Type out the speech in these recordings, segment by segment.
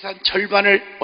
재산 절반을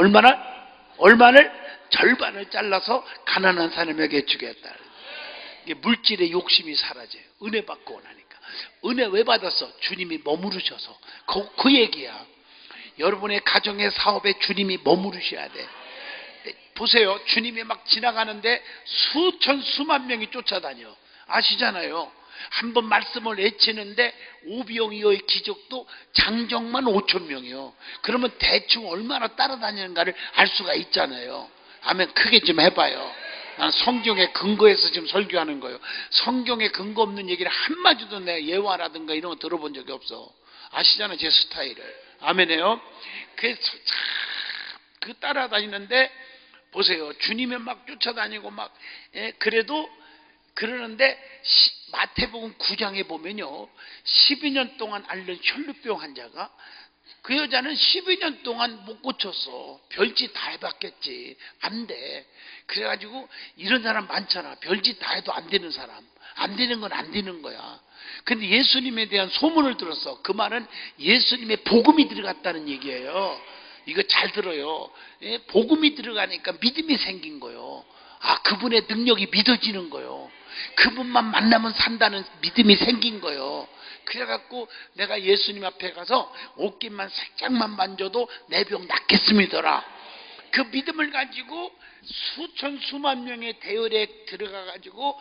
절반을 잘라서 가난한 사람에게 주겠다. 이게 물질의 욕심이 사라져요. 은혜 받고 나니까. 은혜 왜 받았어? 주님이 머무르셔서. 그 얘기야. 여러분의 가정의 사업에 주님이 머무르셔야 돼. 보세요. 주님이 막 지나가는데 수천 수만 명이 쫓아다녀. 아시잖아요. 한번 말씀을 외치는데 오병이어의 기적도 장정만 5천 명이요. 그러면 대충 얼마나 따라다니는가를 알 수가 있잖아요. 아멘. 크게 좀 해봐요. 난 성경에 근거해서 지금 설교하는 거예요. 성경에 근거 없는 얘기를 한마디도 내가 예화라든가 이런 거 들어본 적이 없어. 아시잖아요. 제 스타일을. 아멘해요. 그래서 그 따라다니는데 보세요. 주님이 막 쫓아다니고 막 그래도 그러는데 마태복음 9장에 보면요. 12년 동안 앓는 혈루병 환자가 그 여자는 12년 동안 못 고쳤어. 별짓 다 해봤겠지. 안 돼. 그래가지고 이런 사람 많잖아. 별짓 다 해도 안 되는 사람. 안 되는 건 안 되는 거야. 근데 예수님에 대한 소문을 들었어. 그 말은 예수님의 복음이 들어갔다는 얘기예요. 이거 잘 들어요. 복음이 들어가니까 믿음이 생긴 거예요. 아, 그분의 능력이 믿어지는 거예요. 그분만 만나면 산다는 믿음이 생긴 거예요. 그래갖고 내가 예수님 앞에 가서 옷깃만 살짝만 만져도 내 병 낫겠습니다라. 그 믿음을 가지고 수천 수만 명의 대열에 들어가가지고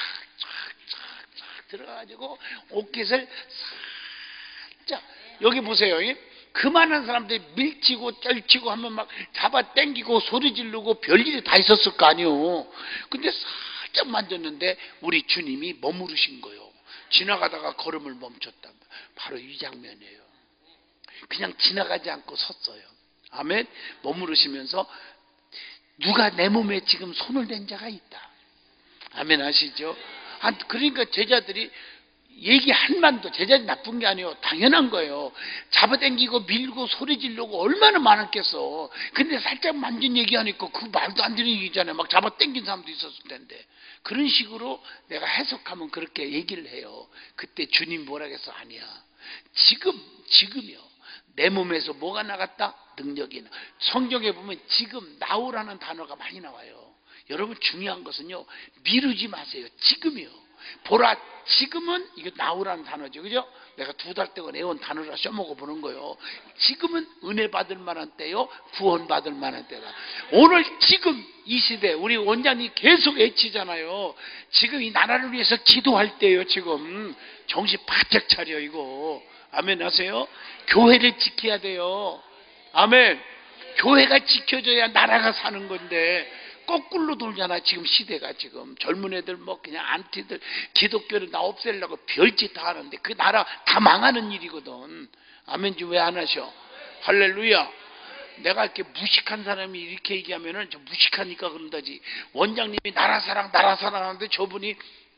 촥촥촥촥 들어가가지고 옷깃을 살짝 여기 보세요. 그 많은 사람들이 밀치고 쩔치고 하면 막 잡아 당기고 소리 지르고 별일이 다 있었을 거 아니에요. 근데 살짝 만졌는데 우리 주님이 머무르신 거예요. 지나가다가 걸음을 멈췄다. 바로 이 장면이에요. 그냥 지나가지 않고 섰어요. 아멘. 머무르시면서 누가 내 몸에 지금 손을 댄 자가 있다. 아멘 하시죠? 그러니까 제자들이 얘기 한만도 제자들이 나쁜 게 아니에요. 당연한 거예요. 잡아당기고 밀고 소리 지르고 얼마나 많았겠어. 근데 살짝 만진 얘기하니까 그 말도 안 되는 얘기잖아요. 막 잡아당긴 사람도 있었을 텐데. 그런 식으로 내가 해석하면 그렇게 얘기를 해요. 그때 주님 뭐라겠어? 아니야. 지금이요. 내 몸에서 뭐가 나갔다? 능력이 나. 성경에 보면 지금 나오라는 단어가 많이 나와요. 여러분 중요한 것은요. 미루지 마세요. 지금이요. 보라, 지금은 이게 나오라는 단어죠. 그죠? 내가 2달 동안 애원 단어라 써먹어 보는 거예요. 지금은 은혜 받을 만한 때요. 구원 받을 만한 때다. 오늘 지금 이 시대 우리 원장님 계속 외치잖아요. 지금 이 나라를 위해서 기도할 때요. 지금 정신 바짝 차려 이거. 아멘 하세요. 교회를 지켜야 돼요. 아멘. 교회가 지켜줘야 나라가 사는 건데 거꾸로 돌잖아. 지금 시대가 지금 젊은 애들 뭐 그냥 안티들 기독교를 다 없애려고 별짓 다 하는데 그 나라 다 망하는 일이거든. 아멘. 왜 안 하셔? 할렐루야. 내가 이렇게 무식한 사람이 이렇게 얘기하면은 저 무식하니까 그런다지. 원장님이 나라 사랑 하는데 저분이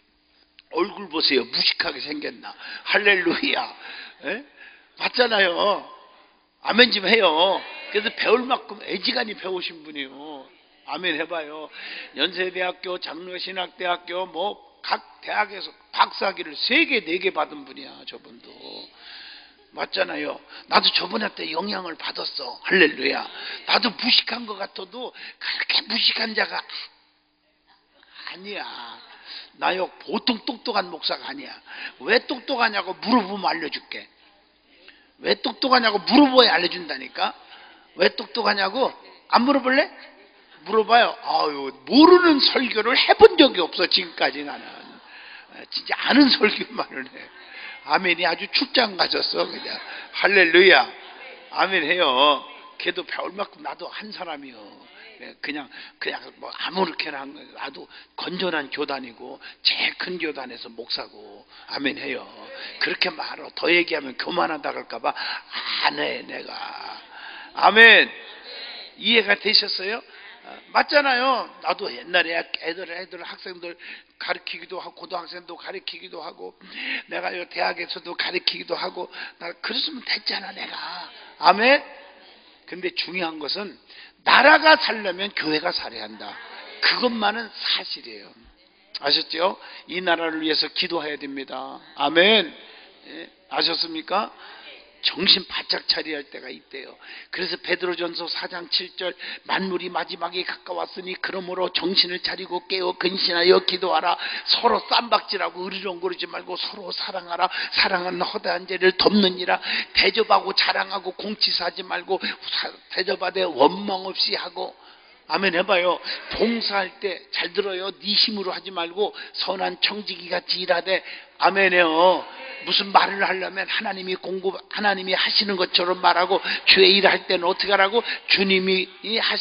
얼굴 보세요. 무식하게 생겼나. 할렐루야. 에? 맞잖아요. 아멘 좀 해요. 그래서 배울 만큼 애지간히 배우신 분이에요. 아멘 해봐요. 연세대학교, 장로신학대학교 뭐 각 대학에서 박사학위를 3개, 4개 받은 분이야. 저분도. 맞잖아요. 나도 저분한테 영향을 받았어. 할렐루야. 나도 무식한 것 같아도 그렇게 무식한 자가 아니야. 나요 보통 똑똑한 목사가 아니야. 왜 똑똑하냐고 물어보면 알려줄게. 왜 똑똑하냐고 물어봐야 알려준다니까. 왜 똑똑하냐고 안 물어볼래? 물어봐요. 아유, 모르는 설교를 해본 적이 없어 지금까지. 나는 진짜 아는 설교만을 해. 아멘이 아주 출장 가졌어 그냥. 할렐루야. 아멘 해요. 걔도 배울 만큼 나도 한 사람이요. 그냥 뭐 아무렇게나 한 거예요. 나도 건전한 교단이고 제일 큰 교단에서 목사고. 아멘 해요. 그렇게 말어. 더 얘기하면 교만하다 그럴까봐 안 해 내가. 아멘. 이해가 되셨어요? 맞잖아요. 나도 옛날에 애들 학생들 가르치기도 하고 고등학생도 가르치기도 하고 내가 대학에서도 가르치기도 하고 나 그랬으면 됐잖아 내가. 아멘. 근데 중요한 것은 나라가 살려면 교회가 살아야 한다. 그것만은 사실이에요. 아셨죠? 이 나라를 위해서 기도해야 됩니다. 아멘. 예, 아셨습니까? 정신 바짝 차려야 할 때가 있대요. 그래서 베드로전서 4장 7절 만물이 마지막에 가까웠으니 그러므로 정신을 차리고 깨어 근신하여 기도하라. 서로 쌈박질하고 으르렁거리지 말고 서로 사랑하라. 사랑은 허다한 죄를 덮느니라. 대접하고 자랑하고 공치사하지 말고 대접하되 원망 없이 하고. 아멘 해봐요. 봉사할 때 잘 들어요. 네 힘으로 하지 말고 선한 청지기 같이 일하되. 아멘해요. 무슨 말을 하려면 하나님이 하시는 것처럼 말하고, 주의 일을 할 때는 어떻게 하라고? 주님이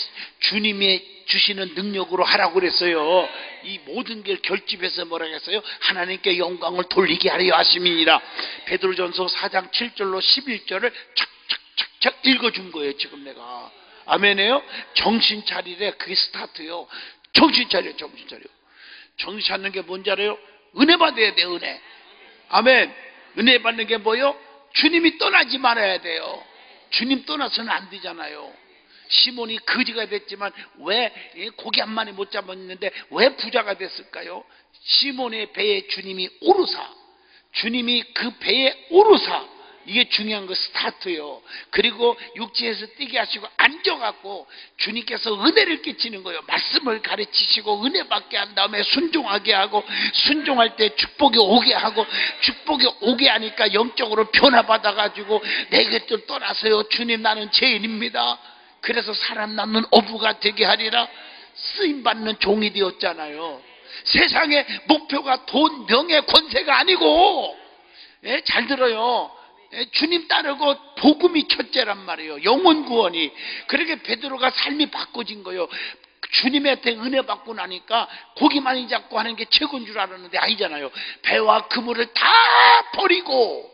주시는 능력으로 하라고 그랬어요. 이 모든 걸 결집해서 뭐라고 했어요? 하나님께 영광을 돌리게 하려 하심이니라. 베드로전서 4장 7절로 11절을 착착착착 읽어준 거예요 지금 내가. 아멘해요. 정신 차리래. 그게 스타트요. 정신 차려. 정신 찾는 게 뭔지 알아요? 은혜 받아야 돼요. 은혜. 아멘. 은혜 받는 게 뭐요? 주님이 떠나지 말아야 돼요. 주님 떠나서는 안 되잖아요. 시몬이 거지가 됐지만 왜 고기 한 마리 못 잡았는데 왜 부자가 됐을까요? 시몬의 배에 주님이 오르사, 주님이 그 배에 오르사, 이게 중요한 거 스타트요. 그리고 육지에서 뛰게 하시고 앉아갖고 주님께서 은혜를 끼치는 거예요. 말씀을 가르치시고 은혜 받게 한 다음에 순종하게 하고, 순종할 때 축복이 오게 하고, 축복이 오게 하니까 영적으로 변화받아가지고 내게 또 떠나서요. 주님 나는 죄인입니다. 그래서 사람 낳는 어부가 되게 하리라. 쓰임받는 종이 되었잖아요. 세상의 목표가 돈, 명예, 권세가 아니고, 잘 들어요. 주님 따르고 복음이 첫째란 말이에요. 영혼 구원이. 그렇게 베드로가 삶이 바꿔진 거예요. 주님한테 은혜 받고 나니까 고기 많이 잡고 하는 게 최고인 줄 알았는데 아니잖아요. 배와 그물을 다 버리고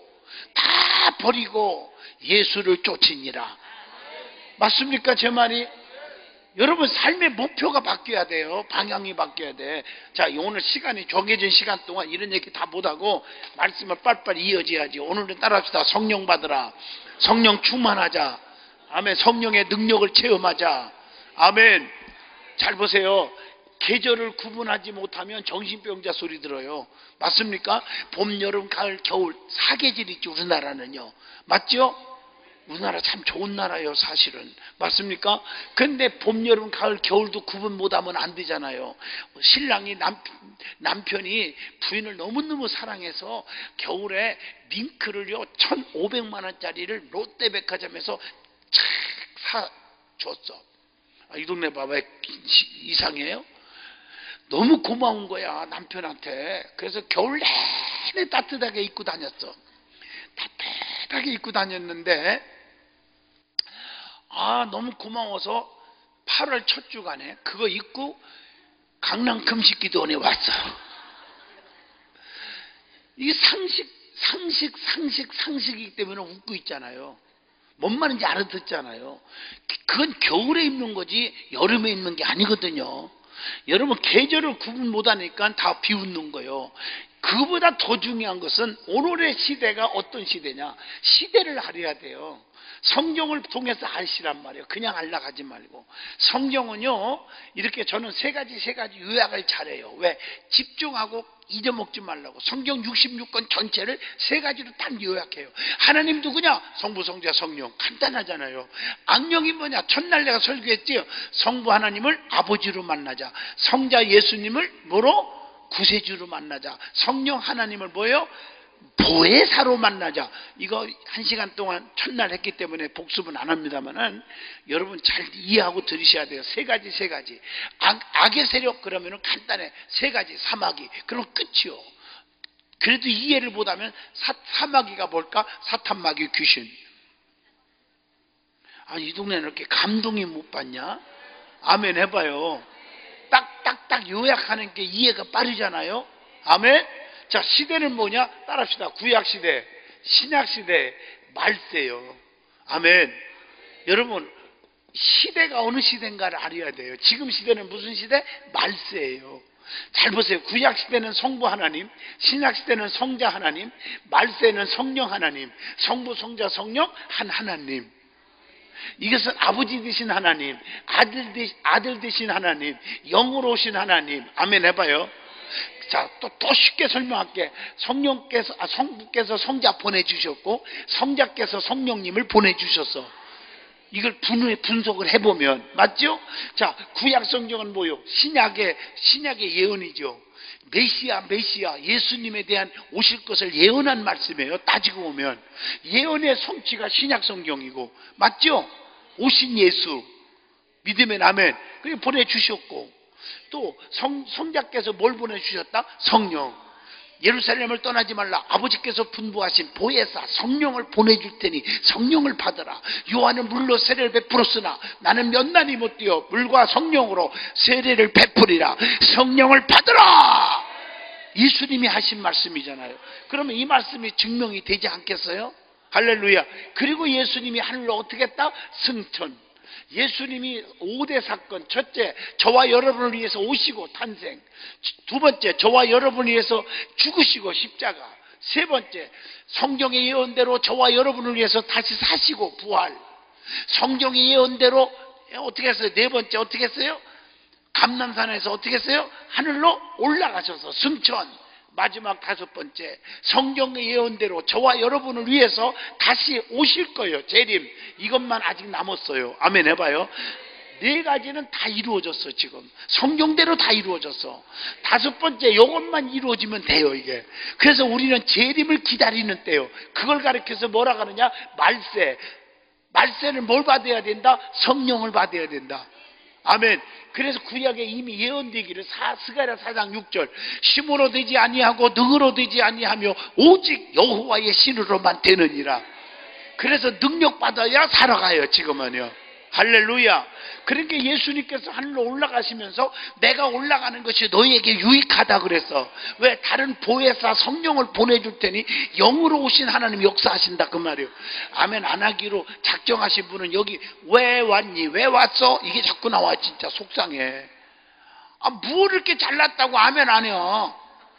예수를 쫓으니라. 맞습니까 제 말이? 여러분 삶의 목표가 바뀌어야 돼요. 방향이 바뀌어야 돼. 자, 오늘 시간이 정해진 시간 동안 이런 얘기 다 못하고 말씀을 빨리빨리 이어져야지. 오늘은 따라합시다. 성령 받으라. 성령 충만하자. 아멘. 성령의 능력을 체험하자. 아멘. 잘 보세요. 계절을 구분하지 못하면 정신병자 소리 들어요. 맞습니까? 봄, 여름, 가을, 겨울 4계절 있죠. 우리나라는요. 맞죠? 우리나라 참 좋은 나라예요 사실은. 맞습니까? 근데 봄, 여름, 가을, 겨울도 구분 못하면 안 되잖아요. 신랑이 남편이 부인을 너무너무 사랑해서 겨울에 밍크를요 1,500만 원짜리를 롯데백화점에서 착 사줬어. 이 동네 봐봐. 이상해요? 너무 고마운 거야 남편한테. 그래서 겨울 내내 따뜻하게 입고 다녔어. 따뜻하게 입고 다녔는데 너무 고마워서 8월 첫 주간에 그거 입고 강남 금식기도원에 왔어. 이게 상식이기 때문에 웃고 있잖아요. 뭔 말인지 알아듣잖아요. 그건 겨울에 입는 거지 여름에 입는 게 아니거든요. 여러분 계절을 구분 못하니까 다 비웃는 거예요. 그보다 더 중요한 것은 오늘의 시대가 어떤 시대냐. 시대를 알아야 돼요. 성경을 통해서 아시란 말이에요. 그냥 알아가지 말고. 성경은요 이렇게 저는 세 가지 요약을 잘해요. 왜? 집중하고 잊어먹지 말라고. 성경 66권 전체를 세 가지로 딱 요약해요. 하나님 누구냐? 성부, 성자, 성령. 간단하잖아요. 악령이 뭐냐? 첫날 내가 설교했지요. 성부 하나님을 아버지로 만나자. 성자 예수님을 뭐로? 구세주로 만나자. 성령 하나님을 뭐예요? 보혜사로 만나자. 이거 1시간 동안 첫날 했기 때문에 복습은 안 합니다만은 여러분 잘 이해하고 들으셔야 돼요. 세 가지. 악의 세력 그러면은 간단해. 세 가지. 사마귀. 그럼 끝이요. 그래도 이해를 못하면 사마귀가 뭘까? 사탄마귀 귀신. 이 동네는 이렇게 감동이 못 받냐? 아멘 해봐요. 딱 요약하는 게 이해가 빠르잖아요. 아멘. 자, 시대는 뭐냐? 따라합시다. 구약시대, 신약시대, 말세요. 아멘. 여러분 시대가 어느 시대인가를 알아야 돼요. 지금 시대는 무슨 시대? 말세예요. 잘 보세요. 구약시대는 성부 하나님, 신약시대는 성자 하나님, 말세는 성령 하나님. 성부, 성자, 성령 한 하나님. 이것은 아버지 되신 하나님, 아들 되신 하나님, 영으로 오신 하나님. 아멘 해봐요. 자, 또 쉽게 설명할게. 성부께서 성자 보내주셨고, 성자께서 성령님을 보내주셨어. 이걸 분석을 해보면, 맞죠? 자, 구약 성경은 뭐요? 신약의 예언이죠. 메시아, 예수님에 대한 오실 것을 예언한 말씀이에요. 따지고 보면. 예언의 성취가 신약 성경이고, 맞죠? 오신 예수. 믿으면 아멘. 그게 보내주셨고, 또 성자께서 뭘 보내주셨다? 성령. 예루살렘을 떠나지 말라. 아버지께서 분부하신 보혜사 성령을 보내줄 테니 성령을 받으라. 요한은 물로 세례를 베풀었으나 나는 몇 날이 못 뛰어 물과 성령으로 세례를 베풀이라. 성령을 받으라. 예수님이 하신 말씀이잖아요. 그러면 이 말씀이 증명이 되지 않겠어요? 할렐루야. 그리고 예수님이 하늘로 어떻게 했다? 승천. 예수님이 5대 사건. 첫째, 저와 여러분을 위해서 오시고 탄생. 두 번째, 저와 여러분을 위해서 죽으시고 십자가. 세 번째, 성경의 예언대로 저와 여러분을 위해서 다시 사시고 부활. 성경의 예언대로 어떻게 했어요? 네 번째 어떻게 했어요? 감람산에서 어떻게 했어요? 하늘로 올라가셔서 승천. 마지막 다섯 번째, 성경의 예언대로 저와 여러분을 위해서 다시 오실 거예요. 재림. 이것만 아직 남았어요. 아멘 해봐요. 네 가지는 다 이루어졌어. 지금 성경대로 다 이루어졌어. 다섯 번째, 이것만 이루어지면 돼요. 이게. 그래서 우리는 재림을 기다리는 때요. 그걸 가르쳐서 뭐라 하느냐? 말세는 뭘 받아야 된다? 성령을 받아야 된다. 아멘. 그래서 구약에 이미 예언되기를 스가랴 4장 6절 힘으로 되지 아니하고 능으로 되지 아니하며 오직 여호와의 신으로만 되느니라. 그래서 능력 받아야 살아가요. 지금은요. 할렐루야. 그러니까 예수님께서 하늘로 올라가시면서 내가 올라가는 것이 너희에게 유익하다 그랬어. 왜? 다른 보혜사 성령을 보내줄 테니 영으로 오신 하나님 역사하신다 그 말이에요. 아멘 안 하기로 작정하신 분은 여기 왜 왔니? 왜 왔어? 이게 자꾸 나와. 진짜 속상해. 뭘 이렇게 잘났다고 아멘 안 해요.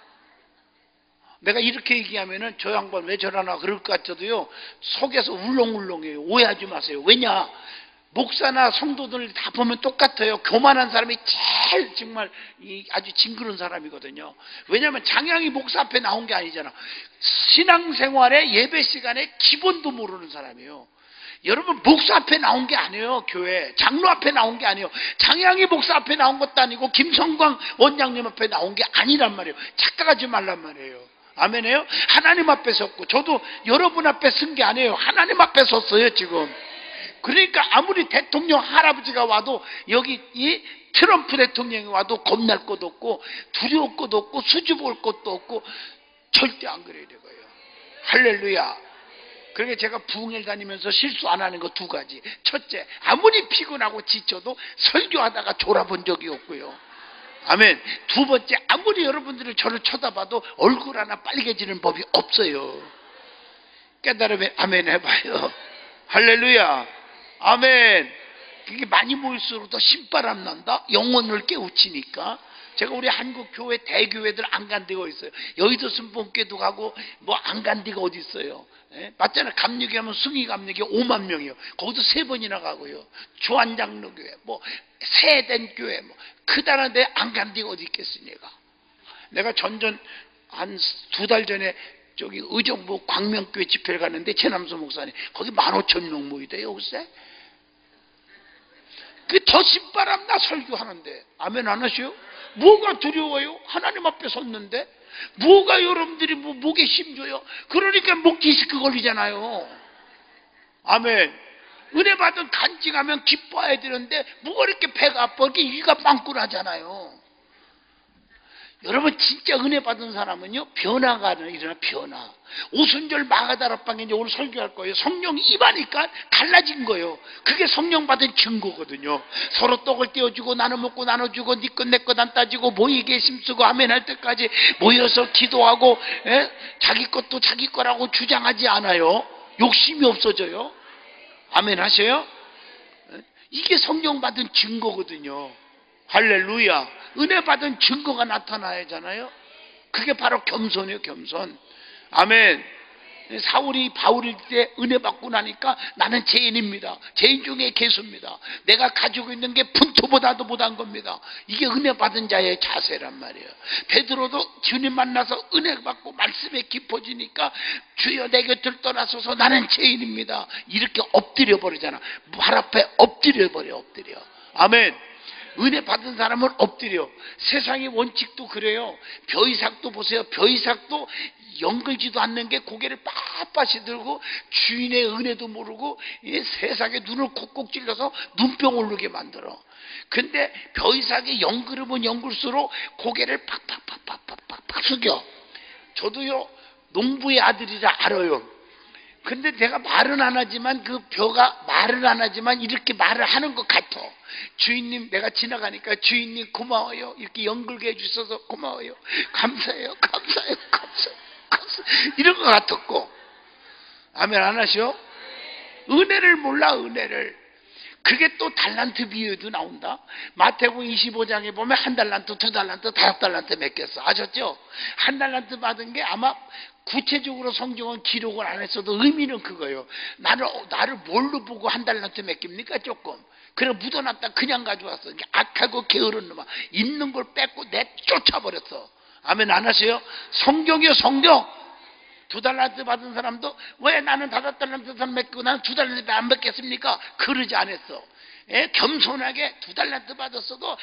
내가 이렇게 얘기하면은 저 양반 왜 저러나 그럴 것 같아도요 속에서 울렁울렁해요. 오해하지 마세요. 왜냐? 목사나 성도들 다 보면 똑같아요. 교만한 사람이 제일 정말 아주 징그러운 사람이거든요. 왜냐하면 장양이 목사 앞에 나온 게 아니잖아. 신앙생활의 예배 시간에 기본도 모르는 사람이에요. 여러분 목사 앞에 나온 게 아니에요. 교회 장로 앞에 나온 게 아니에요. 장양이 목사 앞에 나온 것도 아니고 김성광 원장님 앞에 나온 게 아니란 말이에요. 착각하지 말란 말이에요. 아멘해요. 하나님 앞에 섰고 저도 여러분 앞에 쓴 게 아니에요. 하나님 앞에 섰어요 지금. 그러니까 아무리 대통령 할아버지가 와도 여기 이 트럼프 대통령이 와도 겁날 것도 없고 두려울 것도 없고 수줍을 것도 없고 절대 안 그래야 되고요. 할렐루야. 그러니까 제가 부흥회 다니면서 실수 안 하는 거 두 가지. 첫째, 아무리 피곤하고 지쳐도 설교하다가 졸아본 적이 없고요. 아멘. 두 번째, 아무리 여러분들이 저를 쳐다봐도 얼굴 하나 빨개지는 법이 없어요. 깨달으면 아멘 해봐요. 할렐루야. 아멘. 그게 많이 모일수록 더 신바람 난다. 영혼을 깨우치니까. 제가 우리 한국 교회 대교회들 안 간 데가 있어요. 여의도 순복음교회도 가고 뭐 안 간 데가 어디 있어요. 예? 맞잖아요. 감리교 하면 승희 감리교 5만 명이요. 거기도 3번이나 가고요. 주한장로교회 뭐 세된 교회 뭐 크다는 데 안 간 데가 어디 있겠습니까. 내가 전전 한 2달 전에 저기 의정부 광명교회 집회를 갔는데 최남수 목사님 거기 15,000명 모이대요. 글쎄 그 더 신바람 나 설교하는데 아멘 안 하셔요? 뭐가 두려워요? 하나님 앞에 섰는데 뭐가 여러분들이 목에 힘줘요? 그러니까 목 디스크 걸리잖아요. 아멘. 은혜 받은 간증하면 기뻐해야 되는데 뭐가 이렇게 배가 아파 이렇게 위가 빵꾸나잖아요. 여러분 진짜 은혜 받은 사람은요 변화가 일어나. 변화. 오순절 마가다락방에 이제 오늘 설교할 거예요. 성령 입하니까 달라진 거예요. 그게 성령 받은 증거거든요. 서로 떡을 떼어주고 나눠 먹고 나눠주고 네 것 내 것 안 따지고 모이게 힘쓰고 아멘 할 때까지 모여서 기도하고 자기 것도 자기 거라고 주장하지 않아요. 욕심이 없어져요. 아멘 하셔요? 이게 성령 받은 증거거든요. 할렐루야. 은혜 받은 증거가 나타나야 하잖아요. 그게 바로 겸손이에요. 겸손. 아멘. 사울이 바울일 때 은혜 받고 나니까 나는 죄인입니다. 죄인 중에 괴수입니다. 내가 가지고 있는 게 분토보다도 못한 겁니다. 이게 은혜 받은 자의 자세란 말이에요. 베드로도 주님 만나서 은혜 받고 말씀에 깊어지니까 주여 내 곁을 떠나소서 나는 죄인입니다. 이렇게 엎드려 버리잖아. 발 앞에 엎드려 버려. 엎드려. 아멘. 은혜 받은 사람은 엎드려. 세상의 원칙도 그래요. 벼이삭도 보세요. 벼이삭도 연글지도 않는 게 고개를 빳빳이 들고 주인의 은혜도 모르고 세상에 눈을 콕콕 찔러서 눈병 오르게 만들어. 근데 벼이삭이 연그르면 연글수록 고개를 팍팍팍팍팍팍 숙여. 저도요 농부의 아들이라 알아요. 근데 내가 말은 안 하지만 그 벼가 말은 안 하지만 이렇게 말을 하는 것 같아. 주인님, 내가 지나가니까 주인님 고마워요. 이렇게 연글게 해주셔서 고마워요. 감사해요. 감사해요. 감사해요. 감사해요. 이런 것 같았고. 아멘 안 하셔? 은혜를 몰라. 은혜를. 그게 또 달란트 비유에도 나온다. 마태복음 25장에 보면 한 달란트, 두 달란트, 다섯 달란트 맡겼어. 아셨죠? 한 달란트 받은 게 아마 구체적으로 성경은 기록을 안 했어도 의미는 그거예요. 나를 뭘로 보고 한 달란트 맡깁니까? 조금. 그래 묻어놨다 그냥 가져왔어. 악하고 게으른 놈아. 있는 걸 뺏고 내쫓아버렸어. 아멘 안 하세요? 성경이요 성경. 두 달란트 받은 사람도 왜 나는 다섯 달란트 맡기고 나는 두 달란트 안 받겠습니까? 그러지 않았어. 겸손하게 두 달란트 받았어도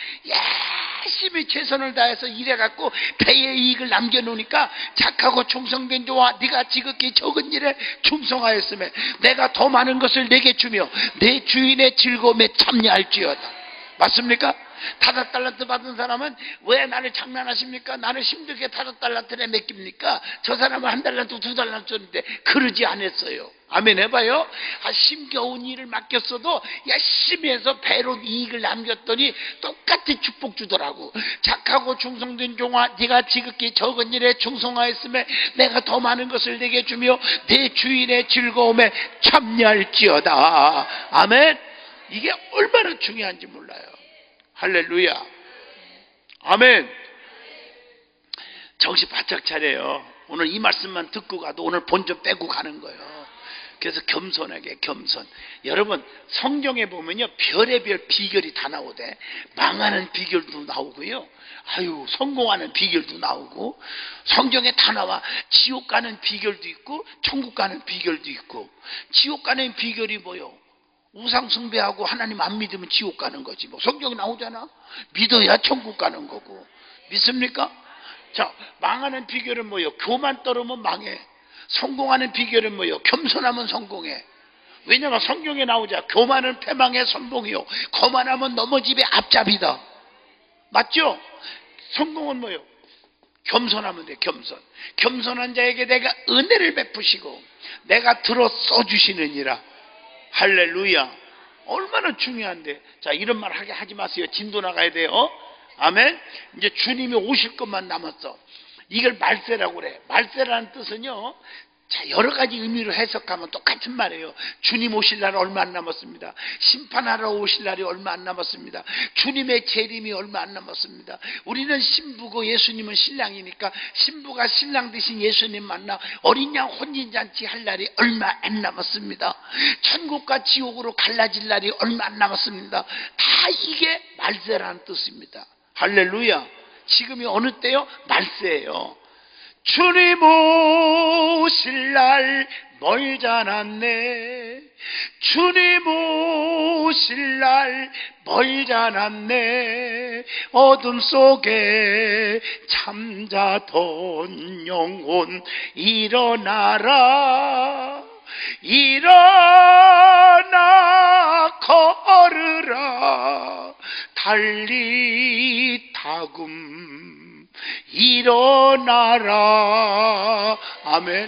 열심히 최선을 다해서 일해갖고 배의 이익을 남겨놓으니까 착하고 충성된 자와 네가 지극히 적은 일에 충성하였으며 내가 더 많은 것을 내게 주며 내 주인의 즐거움에 참여할지어다. 맞습니까? 다섯 달란트 받은 사람은 왜 나를 장난하십니까? 나를 힘들게 다섯 달란트에 맡깁니까? 저 사람은 한 달란트 두 달란트 줬는데 그러지 않았어요. 아멘 해봐요. 힘겨운 일을 맡겼어도 열심히 해서 배로 이익을 남겼더니 똑같이 축복 주더라고. 착하고 충성된 종아 네가 지극히 적은 일에 충성하였으며 내가 더 많은 것을 내게 주며 내 주인의 즐거움에 참여할지어다. 아멘. 이게 얼마나 중요한지 몰라요. 할렐루야. 아멘. 정신 바짝 차려요. 오늘 이 말씀만 듣고 가도 오늘 본전 빼고 가는 거예요. 그래서 겸손하게 겸손. 여러분 성경에 보면요 별의별 비결이 다 나오대. 망하는 비결도 나오고요. 아유 성공하는 비결도 나오고 성경에 다 나와. 지옥 가는 비결도 있고 천국 가는 비결도 있고. 지옥 가는 비결이 뭐요? 우상 숭배하고 하나님 안 믿으면 지옥 가는 거지. 뭐 성경에 나오잖아. 믿어야 천국 가는 거고. 믿습니까? 자, 망하는 비결은 뭐예요? 교만 떨으면 망해. 성공하는 비결은 뭐예요? 겸손하면 성공해. 왜냐하면 성경에 나오자. 교만은 패망의 선봉이요 거만하면 넘어집의 앞잡이다. 맞죠? 성공은 뭐예요? 겸손하면 돼. 겸손. 겸손한 자에게 내가 은혜를 베푸시고 내가 들어 써주시느니라. 할렐루야. 얼마나 중요한데. 자, 이런 말 하게 하지 마세요. 진도 나가야 돼요. 아멘. 이제 주님이 오실 것만 남았어. 이걸 말세라고 그래. 말세라는 뜻은요, 자, 여러 가지 의미로 해석하면 똑같은 말이에요. 주님 오실 날 얼마 안 남았습니다. 심판하러 오실 날이 얼마 안 남았습니다. 주님의 재림이 얼마 안 남았습니다. 우리는 신부고 예수님은 신랑이니까 신부가 신랑 대신 예수님 만나 어린 양 혼인잔치 할 날이 얼마 안 남았습니다. 천국과 지옥으로 갈라질 날이 얼마 안 남았습니다. 다 이게 말세라는 뜻입니다. 할렐루야. 지금이 어느 때요? 말세예요. 주님 오실 날 멀지 않았네. 주님 오실 날 멀지 않았네. 어둠 속에 잠자던 영혼 일어나라. 일어나 걸으라. 달리 다금 일어나라. 아멘.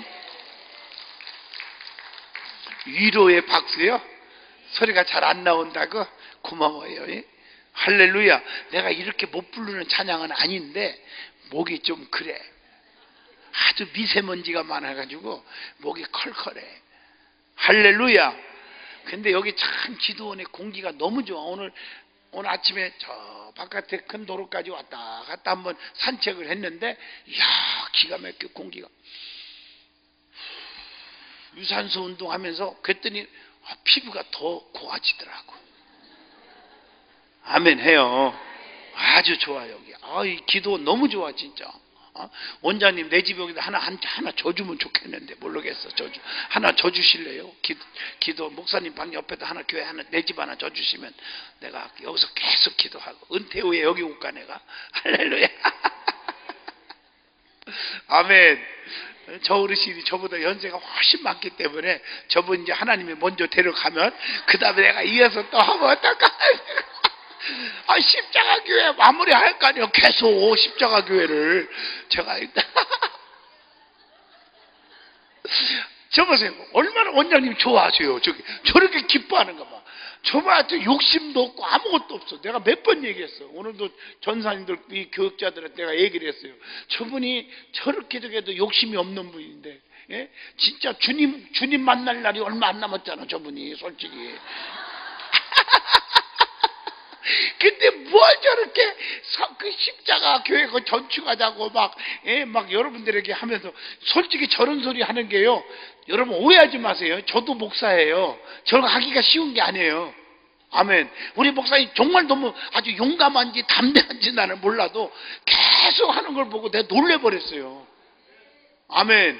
위로의 박수요? 소리가 잘 안 나온다고? 고마워요. 예? 할렐루야. 내가 이렇게 못 부르는 찬양은 아닌데 목이 좀 그래. 아주 미세먼지가 많아가지고 목이 컬컬해. 할렐루야. 근데 여기 참 기도원의 공기가 너무 좋아. 오늘 아침에 저 바깥에 큰 도로까지 왔다 갔다 한번 산책을 했는데 이야 기가 막혀 공기가. 유산소 운동하면서 그랬더니 피부가 더 고와지더라고. 아멘 해요. 아주 좋아요. 여기. 이 기도 너무 좋아 진짜. 원장님 내 집에 여기다 하나 줘주면 좋겠는데 모르겠어. 하나 줘주실래요? 기도 목사님 방 옆에다 하나 교회 하나 내 집 하나 줘주시면 내가 여기서 계속 기도하고 은퇴 후에 여기 올까 내가. 할렐루야. 아멘. 저 어르신이 저보다 연세가 훨씬 많기 때문에 저분 이제 하나님이 먼저 데려가면 그 다음에 내가 이어서 또 하면 어떨까. 십자가 교회 마무리 할 거 아니에요. 계속 십자가 교회를 제가 저 보세요. 얼마나 원장님 좋아하세요. 저렇게 기뻐하는가 봐. 저한테 욕심도 없고 아무것도 없어. 내가 몇 번 얘기했어. 오늘도 전사님들 이 교육자들한테 내가 얘기를 했어요. 저분이 저렇게 저게도 욕심이 없는 분인데, 예? 진짜 주님 만날 날이 얼마 안 남았잖아. 저분이 솔직히. 근데 뭘 저렇게 그 십자가 교회 그 전축하자고 막 여러분들에게 하면서 솔직히 저런 소리 하는 게요. 여러분 오해하지 마세요. 저도 목사예요. 저런 거 하기가 쉬운 게 아니에요. 아멘. 우리 목사님 정말 너무 아주 용감한지 담대한지 나는 몰라도 계속 하는 걸 보고 내가 놀래버렸어요. 아멘.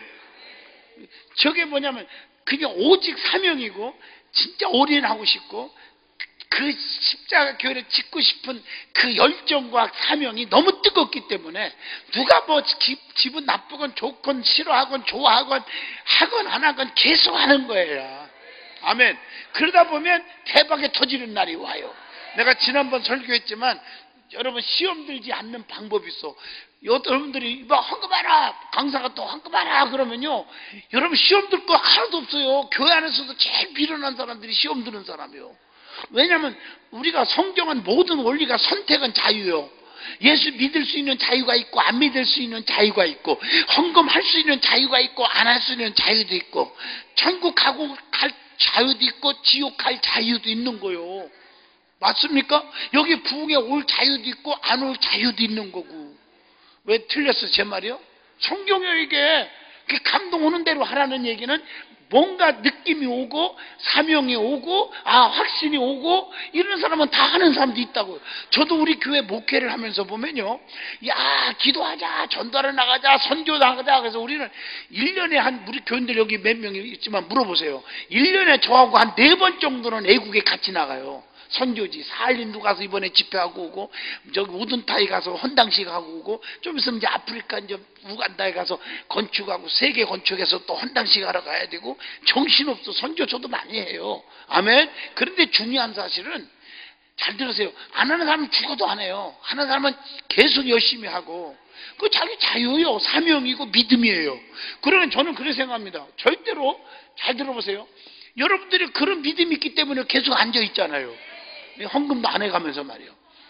저게 뭐냐면 그게 오직 사명이고 진짜 올인하고 싶고 그 십자가 교회를 짓고 싶은 그 열정과 사명이 너무 뜨겁기 때문에 누가 뭐 기분 나쁘건 좋건 싫어하건 좋아하건 하건 안 하건 계속 하는 거예요. 아멘. 그러다 보면 대박이 터지는 날이 와요. 내가 지난번 설교했지만 여러분 시험 들지 않는 방법이 있어. 여러분들이 막 헌금하라 강사가 또 헌금하라 그러면요 여러분 시험 들 거 하나도 없어요. 교회 안에서도 제일 미련한 사람들이 시험 드는 사람이에요. 왜냐하면 우리가 성경은 모든 원리가 선택은 자유요. 예수 믿을 수 있는 자유가 있고 안 믿을 수 있는 자유가 있고 헌금할 수 있는 자유가 있고 안 할 수 있는 자유도 있고 천국 가고 갈 자유도 있고 지옥 갈 자유도 있는 거요. 맞습니까? 여기 부흥에 올 자유도 있고 안 올 자유도 있는 거고. 왜 틀렸어 제 말이요? 성경에 이게 감동 오는 대로 하라는 얘기는 뭔가 느낌이 오고 사명이 오고 확신이 오고 이런 사람은 다 하는 사람도 있다고요. 저도 우리 교회 목회를 하면서 보면요, 기도하자, 전도하러 나가자, 선교 나가자. 그래서 우리는 1년에 우리 교인들 여기 몇 명이 있지만 물어보세요. 1년에 저하고 한 4번 정도는 애국에 같이 나가요. 선교지. 사할린도 가서 이번에 집회하고 오고, 저기 우든타이 가서 헌당식 하고 오고, 좀 있으면 이제 아프리카 이제 우간다에 가서 건축하고 세계 건축해서 또 헌당식 하러 가야 되고, 정신없어. 선교 저도 많이 해요. 아멘. 그런데 중요한 사실은 잘 들으세요. 안 하는 사람은 죽어도 안 해요. 하는 사람은 계속 열심히 하고, 그 자기 자유요. 사명이고 믿음이에요. 그러면 저는 그렇게 생각합니다. 절대로 잘 들어보세요. 여러분들이 그런 믿음이 있기 때문에 계속 앉아 있잖아요. 헌금도 안 해가면서 말이요.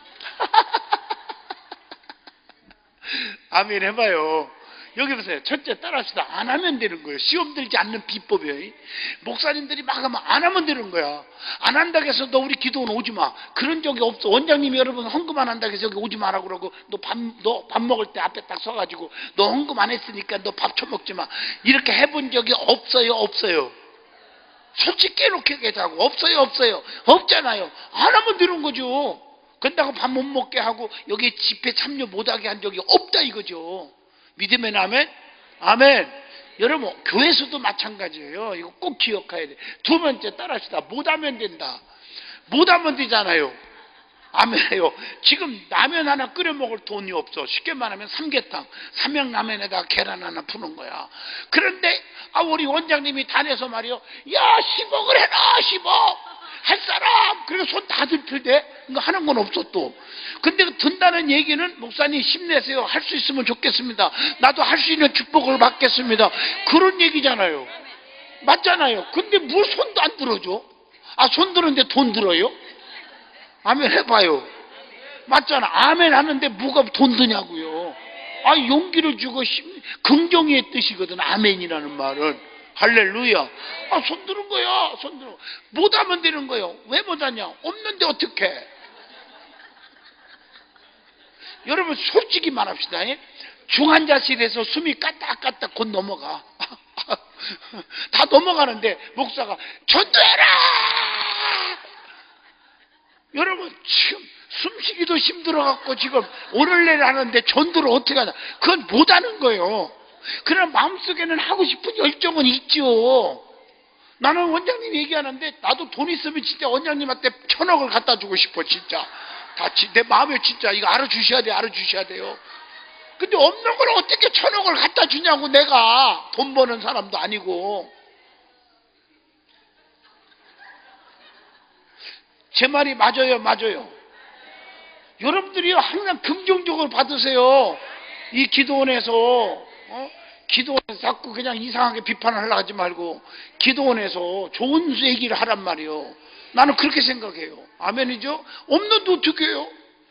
아멘 해봐요. 여기 보세요. 첫째 따라합시다. 안 하면 되는 거예요. 시험 들지 않는 비법이에요. 목사님들이 막 하면 안 하면 되는 거야. 안 한다고 해서 너 우리 기도는 오지 마. 그런 적이 없어. 원장님이 여러분 헌금 안 한다고 해서 여기 오지 마라 그러고 너 밥 먹을 때 앞에 딱 서가지고 너 헌금 안 했으니까 너 밥 처먹지 마. 이렇게 해본 적이 없어요. 솔직히 깨놓게 얘기하고 없어요. 없잖아요. 안 하면 되는 거죠. 그런다고 밥 못 먹게 하고 여기 집회 참여 못하게 한 적이 없다 이거죠. 믿으면 아멘? 아멘. 여러분 교회에서도 마찬가지예요. 이거 꼭 기억해야 돼. 두 번째 따라합시다. 못하면 된다. 못하면 되잖아요. 아멘해요. 지금 라면 하나 끓여 먹을 돈이 없어. 쉽게 말하면 삼계탕, 삼양라면에다가 계란 하나 푸는 거야. 그런데 우리 원장님이 단에서 말이요, 야 10억을 해라 10억 할 사람. 그리고 손 다 들필대. 이거 하는 건 없어 또. 근데 든다는 얘기는 목사님 힘내세요. 할 수 있으면 좋겠습니다. 나도 할 수 있는 축복을 받겠습니다. 그런 얘기잖아요. 맞잖아요. 근데 뭘 손도 안 들어줘? 손 드는데 돈 들어요? 아멘 해봐요. 맞잖아. 아멘 하는데 뭐가 돈 드냐고요. 용기를 주고 긍정의 뜻이거든. 아멘이라는 말은. 할렐루야. 손 드는 거야. 손 들어. 못하면 되는 거예요. 왜 못하냐? 없는데 어떡해. 여러분 솔직히 말합시다. 중환자실에서 숨이 까딱까딱 곧 넘어가. 다 넘어가는데 목사가 전도해라! 여러분 지금 숨쉬기도 힘들어갖고 지금 오늘 내일 하는데 전도를 어떻게 하냐. 그건 못하는 거예요. 그러나 마음속에는 하고 싶은 열정은 있죠. 나는 원장님 얘기하는데 나도 돈 있으면 진짜 원장님한테 1,000억을 갖다 주고 싶어. 진짜 다 내 마음에 진짜 이거 알아주셔야 돼요. 근데 없는 걸 어떻게 1,000억을 갖다 주냐고. 내가 돈 버는 사람도 아니고. 제 말이 맞아요. 여러분들이요 항상 긍정적으로 받으세요. 이 기도원에서 기도원에서 자꾸 그냥 이상하게 비판을 하려고 하지 말고 기도원에서 좋은 얘기를 하란 말이요. 나는 그렇게 생각해요. 아멘이죠? 없는데 어떻게 해요?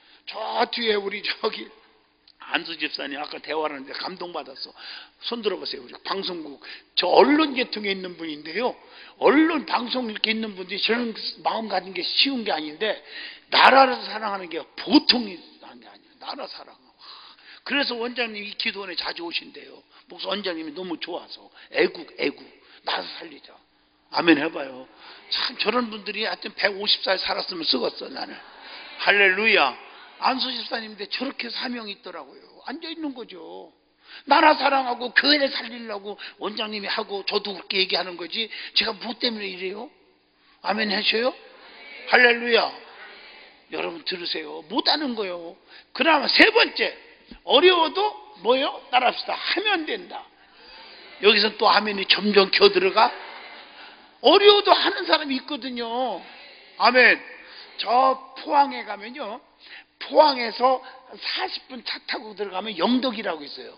저 뒤에 우리 저기 안수 집사님 아까 대화를 하는데 감동받았어. 손 들어보세요. 우리 방송국 저 언론 계통에 있는 분인데요. 언론 방송 이렇게 있는 분들이 저런 마음 가진 게 쉬운 게 아닌데 나라를 사랑하는 게 보통이 한 게 아니에요. 나라 사랑. 그래서 원장님이 기도원에 자주 오신대요. 목사 원장님이 너무 좋아서 애국 나라 살리자. 아멘 해봐요. 참 저런 분들이 하여튼 150살 살았으면 쓰겄어 나는. 할렐루야. 안수 집사님인데 저렇게 사명이 있더라고요. 앉아있는 거죠. 나라 사랑하고 교회를 살리려고 원장님이 하고 저도 그렇게 얘기하는 거지 제가 뭐 때문에 이래요? 아멘 하셔요? 할렐루야. 여러분 들으세요. 못하는 거예요. 그러나 세 번째 어려워도 뭐요? 따라합시다. 하면 된다. 여기서 또 아멘이 점점 껴들어가. 어려워도 하는 사람이 있거든요. 아멘. 저 포항에 가면요. 포항에서 40분 차 타고 들어가면 영덕이라고 있어요.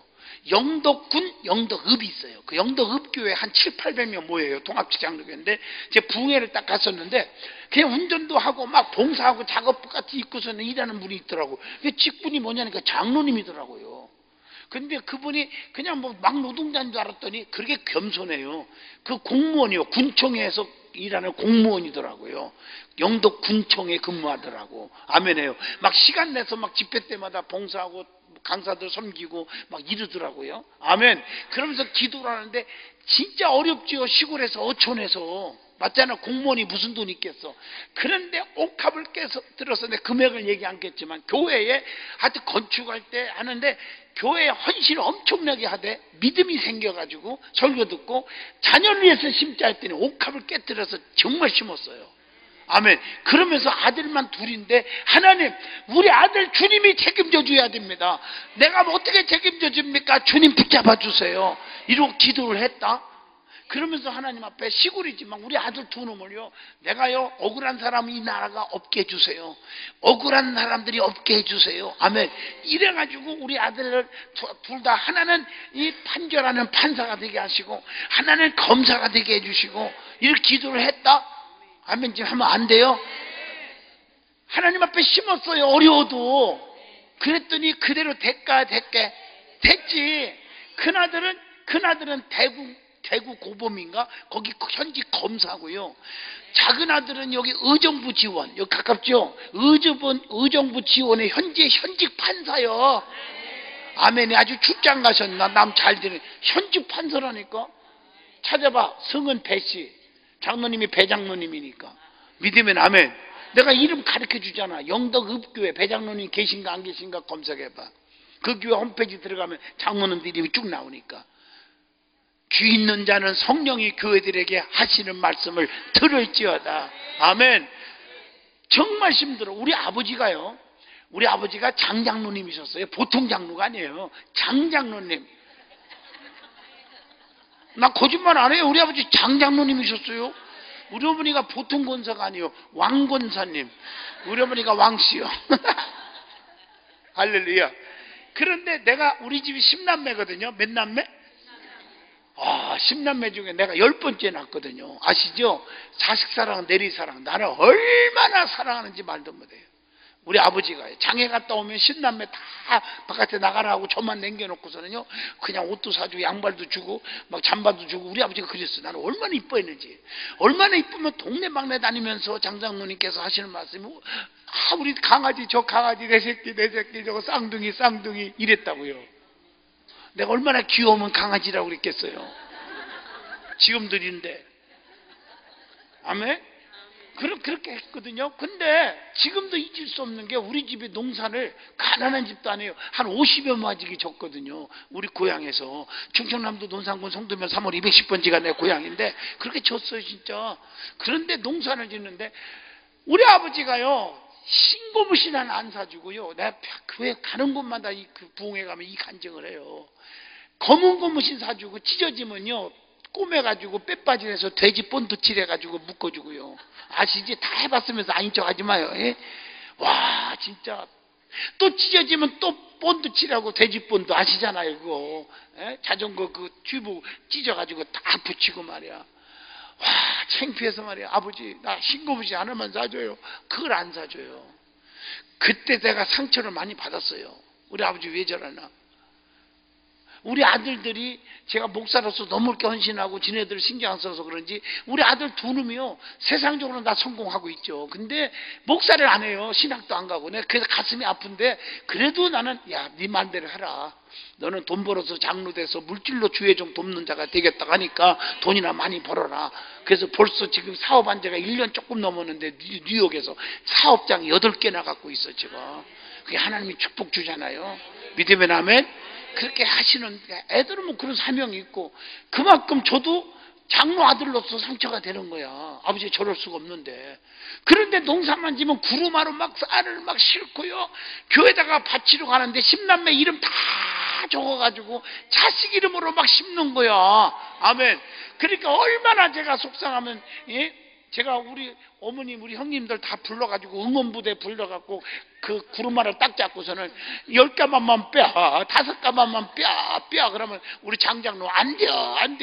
영덕군 영덕읍이 있어요. 그 영덕읍교회 한 700~800명 모여요. 통합직장로교회인데 제 부흥회를 딱 갔었는데 그냥 운전도 하고 막 봉사하고 작업복 같이 입고서는 일하는 분이 있더라고. 그 직분이 뭐냐니까 장로님이더라고요. 근데 그분이 그냥 뭐 막 노동자인 줄 알았더니 그렇게 겸손해요. 그 공무원이요. 군청에서 일하는 공무원이더라고요. 영덕 군청에 근무하더라고. 아멘해요. 막 시간 내서 막 집회 때마다 봉사하고 강사들 섬기고 막 이러더라고요. 아멘. 그러면서 기도를 하는데 진짜 어렵지요. 시골에서 어촌에서. 맞잖아. 공무원이 무슨 돈이 있겠어. 그런데 옥합을 깨서 들어서 내 금액을 얘기 않겠지만 교회에 하여튼 건축할 때 하는데 교회에 헌신을 엄청나게 하되 믿음이 생겨가지고 설교 듣고 자녀를 위해서 심자 했더니 옥합을 깨뜨려서 정말 심었어요. 아멘. 그러면서 아들만 둘인데 하나님 우리 아들 주님이 책임져 줘야 됩니다. 내가 뭐 어떻게 책임져 줍니까? 주님 붙잡아 주세요. 이러고 기도를 했다. 그러면서 하나님 앞에 시골이지만 우리 아들 두 놈을요 내가요 억울한 사람 이 나라가 없게 해주세요. 억울한 사람들이 없게 해주세요. 아멘. 이래가지고 우리 아들을 둘 다 하나는 이 판결하는 판사가 되게 하시고 하나는 검사가 되게 해주시고 이렇게 기도를 했다. 아멘. 지금 하면 안 돼요. 하나님 앞에 심었어요. 어려워도. 그랬더니 그대로 됐지. 큰아들은 대구 고범인가? 거기 현직 검사고요. 작은 아들은 여기 의정부 지원, 여기 가깝죠? 의정부 지원의 현직 판사요. 아멘이 아주 출장 가셨나? 남 잘 들으니 현직 판사라니까. 찾아봐. 성은 배씨. 장로님이 배장로님이니까. 믿으면 아멘. 내가 이름 가르쳐 주잖아. 영덕읍교회 배장로님 계신가 안 계신가 검색해봐. 그 교회 홈페이지 들어가면 장로님들 이름이 쭉 나오니까. 귀 있는 자는 성령이 교회들에게 하시는 말씀을 들을지어다. 아멘. 정말 힘들어. 우리 아버지가 장장로님이셨어요. 보통 장로가 아니에요. 장장로님. 나 거짓말 안 해요. 우리 아버지 장장로님이셨어요. 우리 어머니가 보통 권사가 아니에요. 왕권사님. 우리 어머니가 왕씨요. 할렐루야. 그런데 내가 우리 집이 10남매거든요. 몇 남매? 10남매 중에 내가 10번째 낳았거든요. 아시죠? 자식사랑, 내리사랑. 나를 얼마나 사랑하는지 말도 못해요. 우리 아버지가 장에 갔다 오면 10남매 다 바깥에 나가라고 저만 남겨놓고서는요 그냥 옷도 사주고 양발도 주고 막 잠바도 주고 우리 아버지가 그랬어요. 나는 얼마나 이뻐했는지. 얼마나 이쁘면 동네 막내 다니면서 장장로님께서 하시는 말씀이 우리 강아지 저 강아지 내 새끼 저거 쌍둥이 이랬다고요. 내가 얼마나 귀여우면 강아지라고 그랬겠어요. 지금들인데. 아멘? 그렇게 했거든요. 근데 지금도 잊을 수 없는 게 우리 집에 농사를 가난한 집도 아니에요. 한 50여 마지기 줬거든요. 우리 고향에서. 충청남도 논산군 송도면 3월 210번지가 내 고향인데 그렇게 줬어요 진짜. 그런데 농사를 짓는데 우리 아버지가요 신고무신 안 사주고요. 내가 교회 가는 곳마다 그 부흥회 가면 이 간증을 해요. 검은 고무신 사주고 찢어지면요 꼬매가지고 빼빠지해서 돼지 본드 칠해가지고 묶어주고요. 아시지? 다 해봤으면서 아닌 척 하지 마요. 예? 와 진짜 또 찢어지면 또 본드 칠하고 돼지 본드 아시잖아요 그거. 예? 자전거 그 튜브 찢어가지고 다 붙이고 말이야. 와 창피해서 말이야. 아버지 나 신고무신 하나만 사줘요. 그걸 안 사줘요. 그때 내가 상처를 많이 받았어요. 우리 아버지 왜 저러나. 우리 아들들이 제가 목사로서 너무 이렇게 헌신하고 지네들 신경 안 써서 그런지 우리 아들 두 놈이요 세상적으로 다 성공하고 있죠. 근데 목사를 안 해요. 신학도 안 가고. 내가 그래서 가슴이 아픈데 그래도 나는 야 네 말대로 해라. 너는 돈 벌어서 장로 돼서 물질로 주회종 돕는 자가 되겠다 하니까 돈이나 많이 벌어라. 그래서 벌써 지금 사업한 지가 1년 조금 넘었는데 뉴욕에서 사업장 8개나 갖고 있어 지금. 그게 하나님이 축복 주잖아요. 믿으면 아멘. 그렇게 하시는 애들은 뭐 그런 사명이 있고 그만큼 저도 장로 아들로서 상처가 되는 거야. 아버지 저럴 수가 없는데. 그런데 농사만 지면 구루마로 막 쌀을 막 싣고요. 교회다가 바치러 가는데 10남매 이름 다 적어가지고 자식 이름으로 막 심는 거야. 아멘. 그러니까 얼마나 제가 속상하면 예? 제가 우리 어머님 우리 형님들 다 불러가지고 응원부대 불러갖고 그 구루마를 딱 잡고서는 10가마만 빼 5가마만 빼 그러면 우리 장장로 안 돼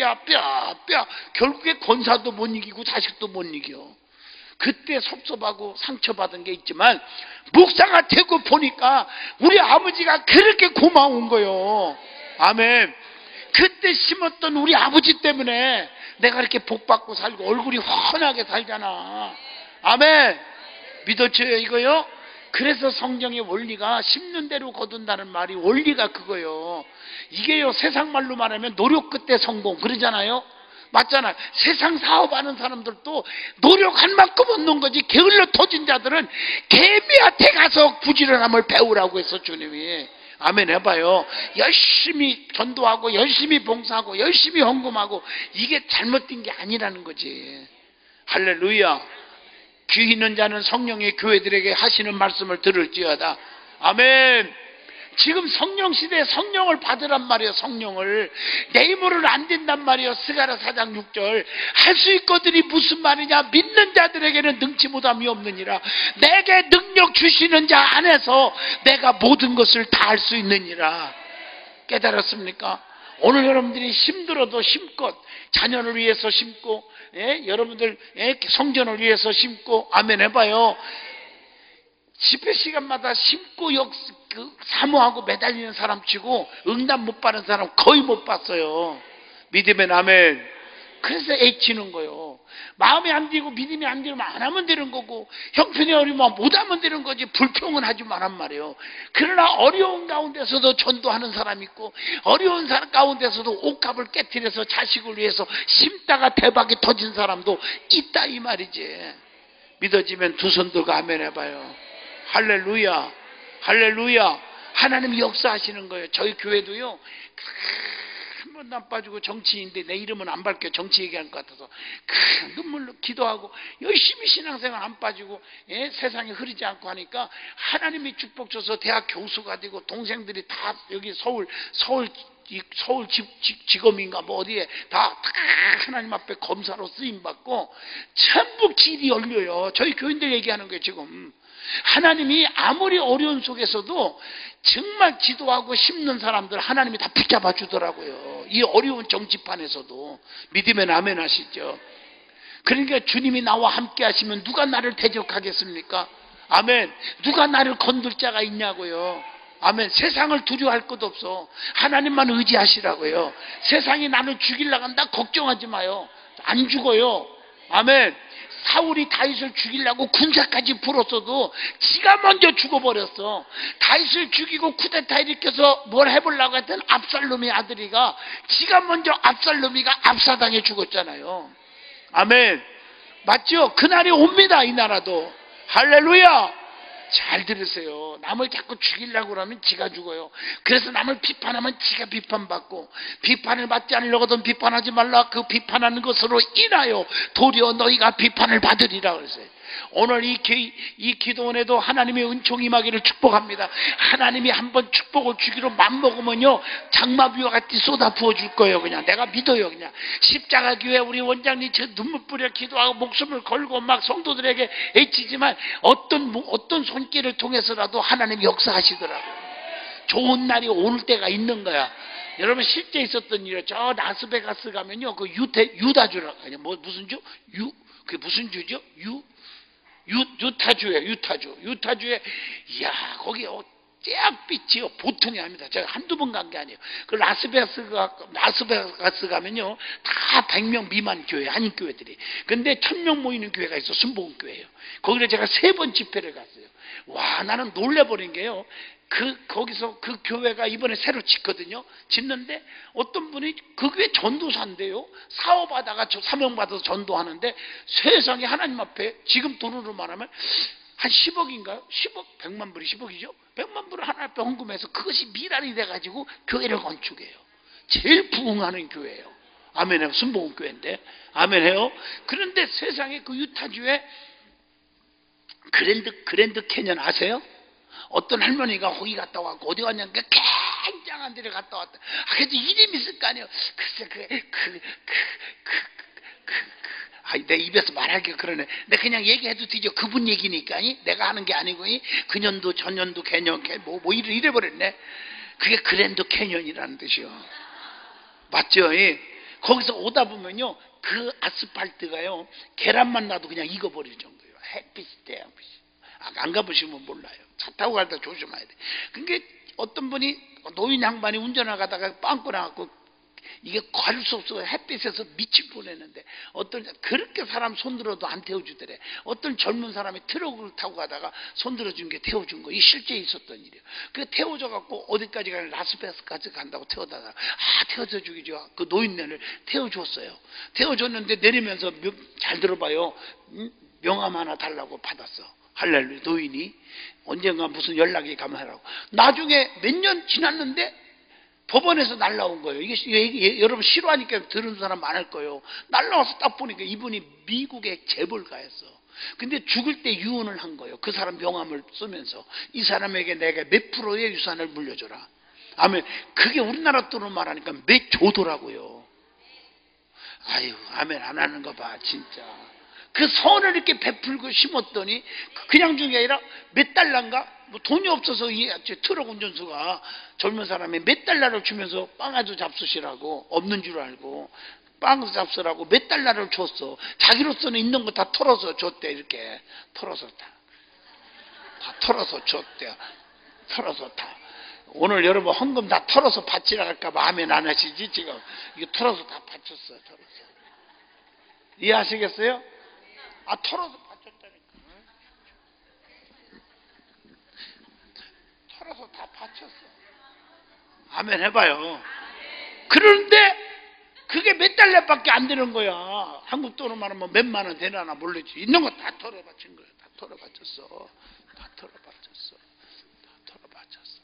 빼 결국에 권사도 못 이기고 자식도 못 이겨. 그때 섭섭하고 상처받은 게 있지만 목사가 되고 보니까 우리 아버지가 그렇게 고마운 거요. 아멘. 그때 심었던 우리 아버지 때문에 내가 이렇게 복받고 살고 얼굴이 훤하게 살잖아. 아멘. 믿어줘요 이거요. 그래서 성경의 원리가 심는 대로 거둔다는 말이 원리가 그거요. 이게요 세상 말로 말하면 노력 끝에 성공 그러잖아요. 맞잖아요. 세상 사업하는 사람들도 노력한 만큼 얻는 거지. 게을러 터진 자들은 개미한테 가서 부지런함을 배우라고 했어 주님이. 아멘 해봐요. 열심히 전도하고 열심히 봉사하고 열심히 헌금하고 이게 잘못된 게 아니라는 거지. 할렐루야. 귀 있는 자는 성령의 교회들에게 하시는 말씀을 들을지어다. 아멘. 지금 성령 시대에 성령을 받으란 말이에요. 성령을 내 힘으로는 안 된단 말이에요. 스가랴 4장 6절 할 수 있거든이 무슨 말이냐. 믿는 자들에게는 능치 못함이 없느니라. 내게 능력 주시는 자 안에서 내가 모든 것을 다 할 수 있느니라. 깨달았습니까? 오늘 여러분들이 힘들어도 힘껏 자녀를 위해서 심고 여러분들 성전을 위해서 심고 아멘 해봐요. 집회 시간마다 심고 사모하고 매달리는 사람 치고 응답 못 받는 사람 거의 못 봤어요. 믿으면 아멘. 그래서 애치는 거예요. 마음에 안 들고 믿음이 안 들면 안 하면 되는 거고 형편이 어려우면 못 하면 되는 거지. 불평은 하지 말란 말이에요. 그러나 어려운 가운데서도 전도하는 사람이 있고 어려운 사람 가운데서도 옷값을 깨트려서 자식을 위해서 심다가 대박이 터진 사람도 있다 이 말이지. 믿어지면 두 손 들고 아멘 해봐요. 할렐루야. 할렐루야. 하나님이 역사하시는 거예요. 저희 교회도요 한 번도 안 빠지고 정치인인데 내 이름은 안 밝혀 정치 얘기하는 것 같아서 큰 눈물로 기도하고 열심히 신앙생활 안 빠지고 세상에 흐르지 않고 하니까 하나님이 축복 줘서 대학 교수가 되고 동생들이 다 여기 서울 지검인가 뭐 어디에 다 하나님 앞에 검사로 쓰임받고 전부 길이 열려요. 저희 교인들 얘기하는 거예요 지금. 하나님이 아무리 어려운 속에서도 정말 기도하고 심는 사람들 하나님이 다 붙잡아 주더라고요. 이 어려운 정치판에서도. 믿으면 아멘 하시죠. 그러니까 주님이 나와 함께 하시면 누가 나를 대적하겠습니까? 아멘. 누가 나를 건들 자가 있냐고요. 아멘. 세상을 두려워할 것 없어. 하나님만 의지하시라고요. 세상이 나를 죽이려고 한다 걱정하지 마요. 안 죽어요. 아멘. 사울이 다윗을 죽이려고 군사까지 풀었어도 지가 먼저 죽어버렸어. 다윗을 죽이고 쿠데타 일으켜서 뭘 해보려고 했던 압살롬의 아들이가 지가 먼저 압살롬이가 압사당해 죽었잖아요. 아멘. 맞죠? 그날이 옵니다. 이 나라도. 할렐루야. 잘 들으세요. 남을 자꾸 죽이려고 그러면 지가 죽어요. 그래서 남을 비판하면 지가 비판받고, 비판을 받지 않으려거든 비판하지 말라. 그 비판하는 것으로 인하여 도리어 너희가 비판을 받으리라 그랬어요. 오늘 이 기도원에도 하나님의 은총이 임하기를 축복합니다. 하나님이 한번 축복을 주기로 맘먹으면요 장마비와 같이 쏟아 부어줄 거예요. 그냥 내가 믿어요. 그냥 십자가 교회 우리 원장님 저 눈물 뿌려 기도하고 목숨을 걸고 막 성도들에게 애치지만 어떤 손길을 통해서라도 하나님이 역사하시더라고요. 좋은 날이 올 때가 있는 거야. 여러분 실제 있었던 일이에요. 저 라스베가스 가면요 그 유다주라 아니 뭐 무슨 주? 그게 무슨 주죠? 유타주예요. 유타주에 이야 거기 쫙빛이요 보통이 아닙니다. 제가 한두 번 간 게 아니에요. 그 라스베가스 가면요 다 100명 미만 교회 아닌 교회들이. 근데 1000명 모이는 교회가 있어. 순복음교회예요. 거기를 제가 3번 집회를 갔어요. 와 나는 놀래버린 게요. 거기서 그 교회가 이번에 새로 짓거든요. 짓는데 어떤 분이 그 교회 전도사인데요. 사업하다가 사명받아서 전도하는데 세상에 하나님 앞에 지금 돈으로 말하면 한 10억인가요? 10억? 100만 불이 10억이죠? 100만 불을 하나님 앞에 헌금해서 그것이 미랄이 돼가지고 교회를 건축해요. 제일 부흥하는 교회예요. 아멘해요. 순복음교회인데. 아멘해요. 그런데 세상에 그 유타주에 그랜드 캐년 아세요? 어떤 할머니가 거기 갔다 왔고 어디 갔냐니까 굉장한 데를 갔다 왔다. 그래도 이름이 있을 거 아니에요. 글쎄 내 입에서 말하기가 그러네. 내가 그냥 얘기해도 되죠. 그분 얘기니까 내가 하는 게 아니고 그년도 전년도 개년 뭐 이래버렸네. 그게 그랜드 캐년이라는 뜻이요. 맞죠? 거기서 오다 보면요 그 아스팔트가요 계란만 놔도 그냥 익어버릴 정도예요. 햇빛이 태양빛이. 안 가보시면 몰라요. 차 타고 갈 때 조심해야 돼. 그게 어떤 분이 노인 양반이 운전하다가 빵꾸 나갖고 이게 갈 수 없어 햇빛에서 미칠 뻔했는데 그렇게 사람 손들어도 안 태워주더래. 어떤 젊은 사람이 트럭을 타고 가다가 손들어준 게 태워준 거. 이 실제 있었던 일이에요. 그 태워줘갖고 어디까지 가냐 라스베가스까지 간다고 태워다가 태워줘 주기죠. 그 노인네를 태워줬어요. 태워줬는데 내리면서 잘 들어봐요. 명함 하나 달라고 받았어. 할렐루야. 노인이 언젠가 무슨 연락이 가면 하라고. 나중에 몇 년 지났는데 법원에서 날라온 거예요. 이게 여러분 싫어하니까 들은 사람 많을 거예요. 날라와서 딱 보니까 이분이 미국의 재벌가였어. 근데 죽을 때 유언을 한 거예요. 그 사람 명함을 쓰면서 이 사람에게 내가 몇 프로의 유산을 물려줘라. 아멘. 그게 우리나라 돈으로 말하니까 몇 조더라고요. 아유 아멘 안 하는 거 봐 진짜. 그 선을 이렇게 베풀고 심었더니 그냥 준 게 아니라 몇 달러인가? 뭐 돈이 없어서 이 트럭 운전수가 젊은 사람이 몇 달러를 주면서 빵아주 잡수시라고 없는 줄 알고 빵 잡수라고 몇 달러를 줬어. 자기로서는 있는 거 다 털어서 줬대. 이렇게 털어서 다 털어서 줬대. 털어서 다. 오늘 여러분 헌금 다 털어서 바치라 할까봐 아멘 안 하시지 지금. 이거 털어서 다 바쳤어. 털어서. 이해하시겠어요? 털어서 바쳤다니까. 털어서 다 바쳤어. 아멘 해봐요. 그런데 그게 몇 달러밖에 안 되는 거야. 한국 돈으로 말하면 몇만 원 되나 모르지. 있는 거 다 털어 바친 거야. 다 털어 바쳤어. 다 털어 바쳤어. 다 털어 바쳤어.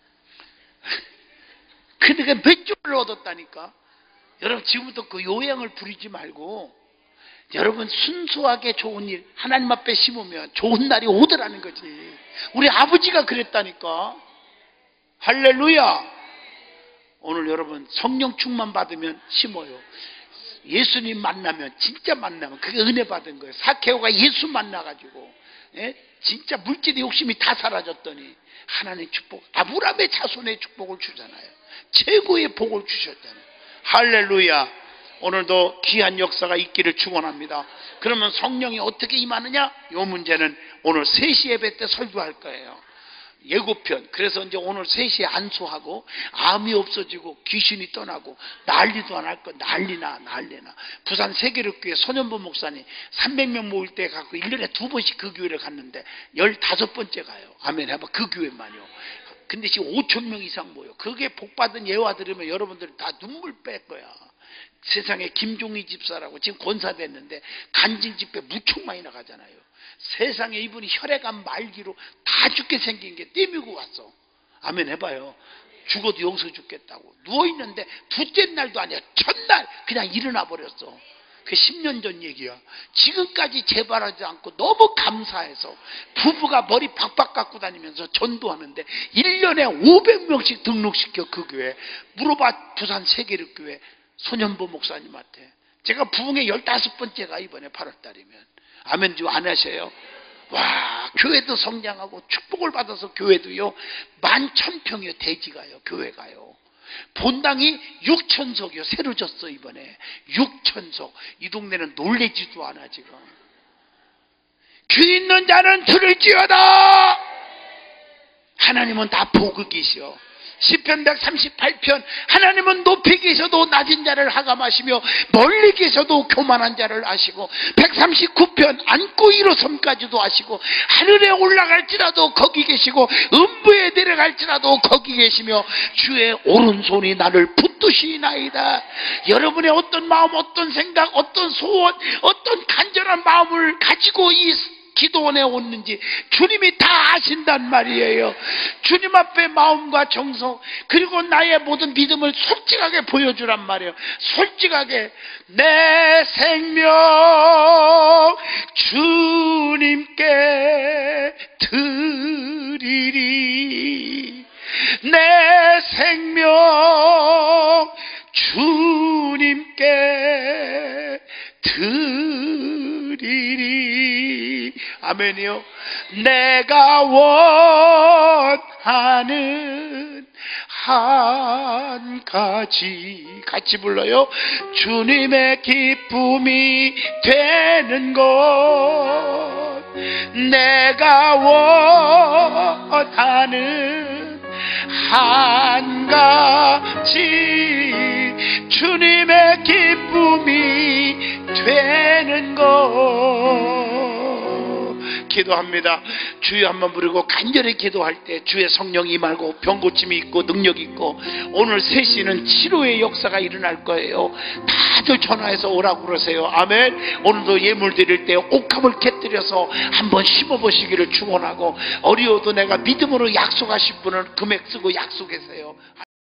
근데 그 몇 줄을 얻었다니까. 여러분 지금부터 그 요행을 부리지 말고 여러분 순수하게 좋은 일 하나님 앞에 심으면 좋은 날이 오더라는 거지. 우리 아버지가 그랬다니까. 할렐루야. 오늘 여러분 성령 충만 받으면 심어요. 예수님 만나면 진짜 만나면 그게 은혜 받은 거예요. 사케오가 예수 만나가지고 진짜 물질의 욕심이 다 사라졌더니 하나님의 축복 아브라함의 자손의 축복을 주잖아요. 최고의 복을 주셨잖아요. 할렐루야. 오늘도 귀한 역사가 있기를 축원합니다. 그러면 성령이 어떻게 임하느냐? 이 문제는 오늘 3시 예배 때 설교할 거예요. 예고편. 그래서 이제 오늘 3시에 안수하고 암이 없어지고 귀신이 떠나고 난리도 안 할 거 난리나. 부산 세계력교회 손현보 목사님 300명 모일 때 갖고 1년에 2번씩 그 교회를 갔는데 15번째 가요. 아멘 해봐. 그 교회만요. 근데 지금 5,000명 이상 모여. 그게 복받은 예화 들으면 여러분들 다 눈물 뺄 거야. 세상에 김종희 집사라고 지금 권사됐는데 간증 집회 무척 많이 나가잖아요. 세상에 이분이 혈액암 말기로 다 죽게 생긴 게 떼미고 왔어. 아멘 해봐요. 죽어도 용서 죽겠다고 누워있는데 둘째 날도 아니야. 첫날 그냥 일어나 버렸어. 그게 10년 전 얘기야. 지금까지 재발하지 않고 너무 감사해서 부부가 머리 박박 깎고 다니면서 전도하는데 1년에 500명씩 등록시켜. 그 교회 물어봐. 부산 세계력교회 손현보 목사님한테. 제가 부흥회 15번째가 이번에 8월달이면. 아멘 좀 안 하셔요? 와, 교회도 성장하고 축복을 받아서 교회도요 11,000평이요. 대지가요. 교회가요. 본당이 6,000석이요. 새로 졌어 이번에. 6,000석. 이 동네는 놀래지도 않아 지금. 귀 있는 자는 들을지어다. 하나님은 다 보고 계시오. 시편 138편 하나님은 높이 계셔도 낮은 자를 하감하시며 멀리 계셔도 교만한 자를 아시고 139편 안고 일어섬까지도 아시고 하늘에 올라갈지라도 거기 계시고 음부에 내려갈지라도 거기 계시며 주의 오른손이 나를 붙드시나이다. 여러분의 어떤 마음, 어떤 생각, 어떤 소원, 어떤 간절한 마음을 가지고 이 기도원에 왔는지 주님이 다 아신단 말이에요. 주님 앞에 마음과 정성 그리고 나의 모든 믿음을 솔직하게 보여주란 말이에요. 솔직하게 내 생명 주님께 드리리. 내 생명 주님께 드리리. 아멘이요. 내가 원하는 한 가지 같이 불러요. 주님의 기쁨이 되는 것. 내가 원하는 한 가지 주님의 기쁨이 되는 것. 기도합니다. 주여 한번 부르고 간절히 기도할 때 주의 성령이 임하고 병고침이 있고 능력이 있고 오늘 3시는 치료의 역사가 일어날 거예요. 다들 전화해서 오라고 그러세요. 아멘. 오늘도 예물 드릴 때 옥합을 곁들여서 한번 심어보시기를 축원하고 어려워도 내가 믿음으로 약속하신 분은 금액 쓰고 약속하세요.